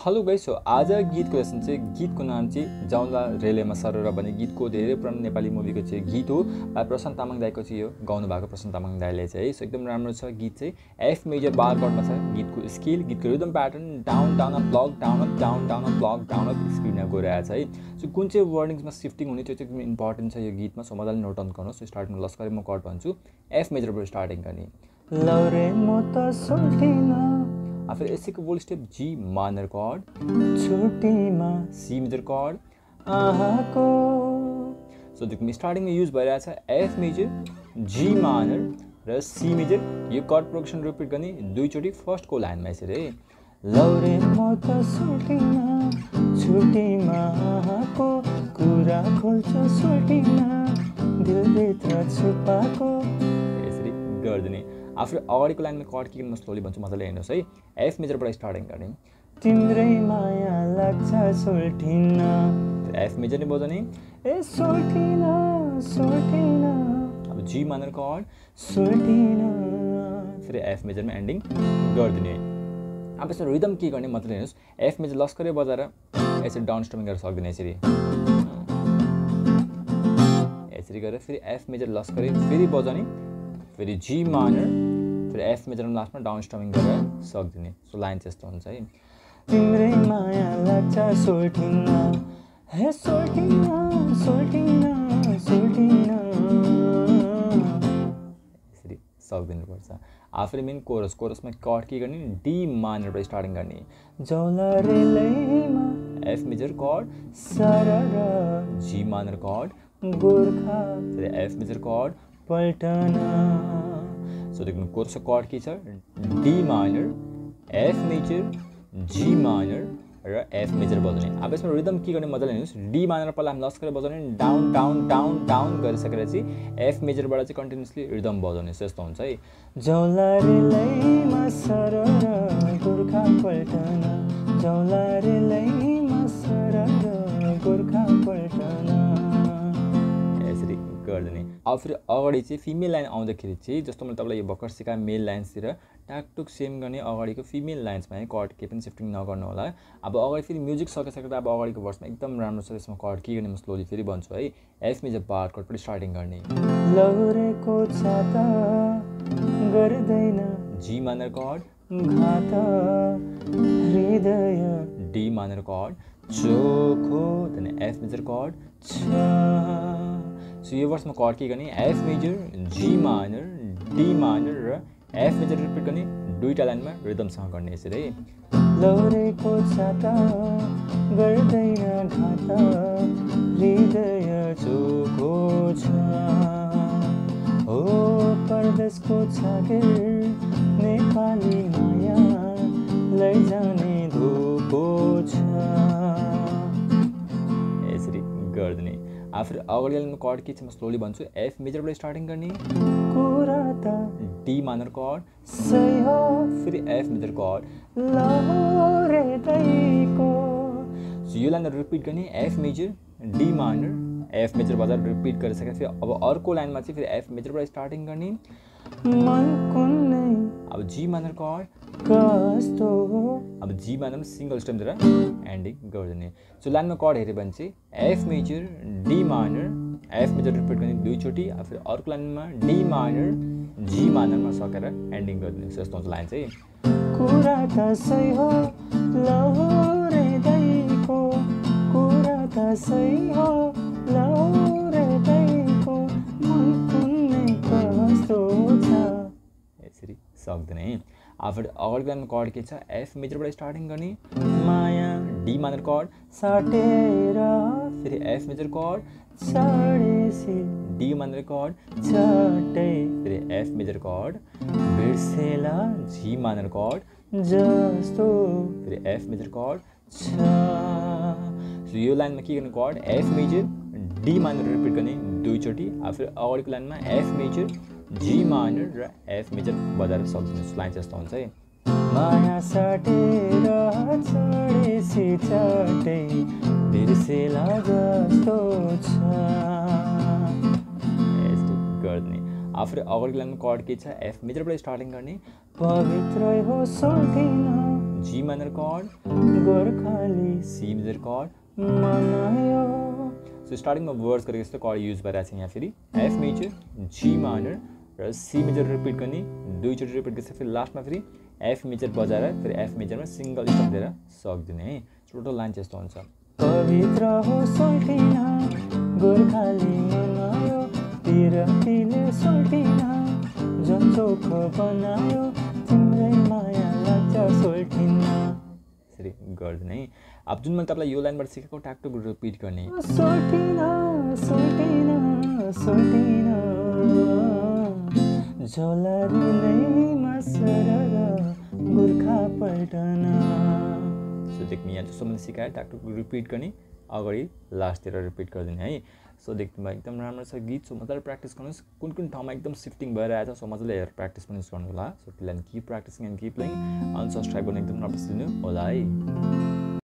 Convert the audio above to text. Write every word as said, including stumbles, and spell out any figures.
Hello guys, so आज गीतको lesson चाहिँ गीतको नाम चाहिँ जाउँला रेलेमा सरर भन्ने गीतको धेरै पुरानो नेपाली मुभीको चाहिँ गीत हो। प्रशान्त तामाङ दाइको चाहिँ यो गाउनु भएको प्रशान्त तामाङ दाइले चाहिँ सो एकदम राम्रो छ गीत चाहिँ। एफ मेजर बार कर्डमा छ गीतको स्केल, गीतको rhythm pattern down down up block down up down down up block down up स्पिडमा गइरहेछ है। सो कुन चाहिँ वर्डिङ्समा शिफ्टिङ हुने त्यो चाहिँ एकदम इम्पोर्टेन्ट छ यो गीतमा। सो मजाले नोट डाउन गर्नुहोस्। सो स्टार्टिङमा लस्करी म कर्ड भन्छु, एफ मेजरबाट स्टार्टिङ गर्ने लौरे म त सोल्टिना, फिर यसैको बोल स्टेप जी माइनर कर्ड, छुट्टीमा सी मेजर कर्ड आहाको। सो देखि स्टार्टिङमा युज भइरहेछ एफ मेजर, जी माइनर र सी मेजर। यो कर्ड प्रोग्रेसन रिपिट गर्ने दुईचोटि फर्स्टको लाइनमा यसरी है। लौरे म त सोल्टिना, छुट्टीमा आहाको, कुरा खोल्छ सोल्टिना, दिलभित्र छुपाको, यसरी गर्दिने। आफू अगाडिको लाइनमा कर्ड के म स्लोली भन्छु, मजाले हेर्नुहोस् है। एफ मेजरबाट स्टार्टिङ गर्ने तिम्रै माया लाग्छ सोल्टिना, एफ मेजर नै बजाउने ए सोल्टिना सोल्टिना। अब जी माइनर कर्ड सोल्टिना, फेरि एफ मेजरमा एन्डिङ गरिदिने। अब यसमा रिदम के गर्ने मजाले हेर्नुहोस्। एफ मेजर लस्करै बजाएर यसरी डाउन स्ट्रमिङ गरेर सक्दैन, यसरी यसरी गरेर फेरि एफ मेजर लस्करै फेरि बजाउने, फेरि जी माइनर, फेरि एफ मेजरमा लास्टमा डाउन स्ट्रमिङ गरेर सक्दिने। सो लाइन चाहिँ यस्तो हुन्छ है। तिम्रै माया लाग्छ सोल्टिना, हे सोल्टिना सोल्टिना सोल्टिना, यसरी सक्दिनुपर्छ। आफूले मेन कोरस, कोरसमा कर्ड के गर्ने डी माइनरबाट स्टार्टिङ गर्ने जौला रेलैमा, एफ मेजर कर्ड सरर, जी माइनर कर्ड गोर्खा, फेरि एफ मेजर कर्ड पल्टना। सो देख्नु कोरसको कर्ड के छ D minor, F major, G minor र एफ मेजर बजाउने। अब यसमा रिदम के गर्ने मजाले हेर्नुहोस्। डी माइनर पहिला हामी लस्करै बजाउने, डाउन डाउन डाउन डाउन गरिसकेर चाहिँ एफ मेजरबाट चाहिँ कन्टिन्युसली रिदम बजाउने। यस्तो हुन्छ है। जौला रेलैमा सरर गोर्खा पल्टना, जौला रेलैमा सरर गोर्खा पल्टना, यसरी गरिदिने। अब फेरि अगाडि चाहिँ फिमेल लाइन आउँदाखेरि चाहिँ जस्तो मैले तपाईँलाई यो भर्खर सिकाएँ मेल लाइन्सतिर टाकटुक सेम गर्ने, अगाडिको फिमेल लाइन्समा है कर्ड केही पनि सिफ्टिङ नगर्नु होला। अब अगाडि फेरि म्युजिक सकिसकेर अब अगाडिको भर्समा एकदम राम्रो छ, त्यसमा कर्ड के गर्ने म स्लोली फेरि भन्छु है। एफ मेजर बार कर्ड पनि स्टार्टिङ गर्ने लौरेको छाता गर्दैन, जी माइनर कर्ड घात हृदय, डी माइनर कर्ड चोखो, त्यहाँदेखि एफ मेजर कर्ड छ। सो यो वर्समा कर्ड के गर्ने F major, G minor, D minor र एफ मेजर रिपिट गर्ने दुईवटा लाइनमा रिदमसँग गर्ने यसरी है। लौरेको छाता गर्दैन घात हृदय चोखो छ, हो परदेशको छागेर नेपाली माया लैजाने धोको छ, यसरी गरिदिने। आफू अगाडि लाइनमा कर्ड के छ म स्लोली भन्छु। एफ मेजरबाट स्टार्टिङ गर्ने कुरा त डी माइनर कर्ड सही हो, फेरि एफ मेजर कर्ड लौरे दैको। सो यो लाइन रिपिट गर्ने F major, D minor, F major बजार रिपिट गरिसकेर फेरि अब अर्को लाइनमा चाहिँ फेरि एफ मेजरबाट स्टार्टिङ गर्ने मन कुनै, अब जी माइनर कर्ड कस्तो हो, अब जी माइनरमा सिङ्गल स्टेमतिर एन्डिङ गरिदिने। सो लाइनमा कर्ड हेऱ्यो भने चाहिँ F major, D minor, F major repeat गर्ने दुईचोटि, अब फेरि अर्को लाइनमा डी माइनर, जी माइनरमा सकेर एन्डिङ गरिदिने। यस्तो हुन्छ लाइन चाहिँ। कुरा त सही हो लौरे दैको, कुरा त सही हो लौरे दैको, मन कुनै कस्तो छ, यसरी सक्दैन। अब अगाडिको लाइनमा कर्ड के छ एफ मेजरबाट स्टार्टिङ गर्ने माया, डी माइनर कर्ड साटेर, फेरि एफ मेजर कर्ड चढेसी, डी माइनर कर्ड चटै, फेरि एफ मेजर कर्ड बिर्सेला, जी माइनर कर्ड जस्तो, फेरि एफ मेजर कर्ड छ। सो यो लाइनमा के गर्ने chord F major, D minor repeat गर्ने दुईचोटि, अब फेरि अगाडिको लाइनमा एफ मेजर, जी माइनर र एफ मेजर बजाएर सक्दिनुहोस्। लाइन चाहिँ यस्तो हुन्छ है। माया साटेर चढेसी चटै बिर्सेला जस्तो छ, यस्तो गरिदिने। अब फेरि अगाडिको लाइनमा कर्ड के छ एफ मेजरबाट स्टार्टिङ गर्ने पवित्र हो सोल्टिना, G minor chord, Gorkhali C major chord मनायो। सो स्टार्टिङमा वर्ड्स गरेको जस्तो कर्ड युज भइरहेको छ यहाँ फेरि एफ मेजर, जी माइनर र सी मेजर रिपिट गर्ने, दुईचोटि रिपिट गर्छ फेरि लास्टमा फेरि एफ मेजर बजाएर फेरि एफ मेजरमा सिङ्गल स्टप दिएर सक्दिने है। टोटल लाइन चाहिँ यस्तो हुन्छ। पवित्र हो सोल्टिन गोर्खाली मनायो, पिरतीले सोल्टिन जन चोख बनायो, तिम्रै माया लाग्छ सोल्टिन। यसरी गर्दैन है। अब जुन मैले तपाईँलाई यो लाइनबाट सिकेको ट्याकटुक रिपिट गर्ने सोल्टिन सोल्टिन सोल्टिन झोलारीलैमा सरर गोर्खा पल्टन। सो देख्ने यहाँ जस्तो मैले सिकाएँ ट्याकटुक रिपिट गर्ने, अगाडि लास्टतिर रिपिट गरिदिने है। सो देख्नुमा एकदम राम्रो छ गीत। सो मजाले प्र्याक्टिस गर्नुहोस्, कुन कुन ठाउँमा एकदम सिफ्टिङ भइरहेको छ। सो मजाले हेरेर प्र्याक्टिस पनि गर्नु होला। सो त्यसलाई keep practising and keep playing, unsubscribe गर्न एकदम नबिर्सिनु होला है।